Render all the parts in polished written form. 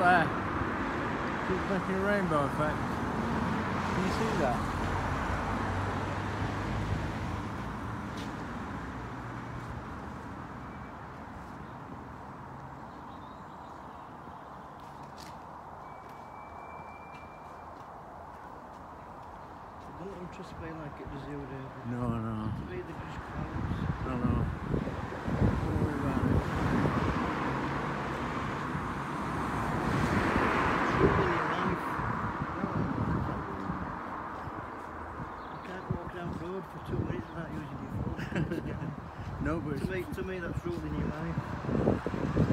there. Keeps making a rainbow effect. Can you see that? I don't want to spray like it does the other day. No, no. To me, they're just clouds. No, no. Don't worry about it. Ruining your life. You can't walk down the road for 2 minutes without using your phone. No, but it's... To me, that's ruining your life.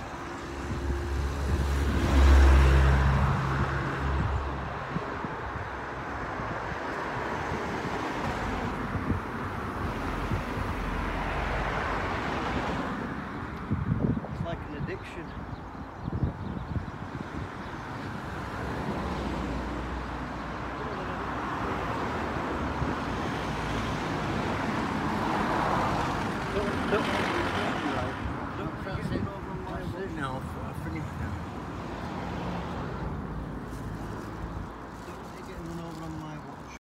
Like an addiction. Don't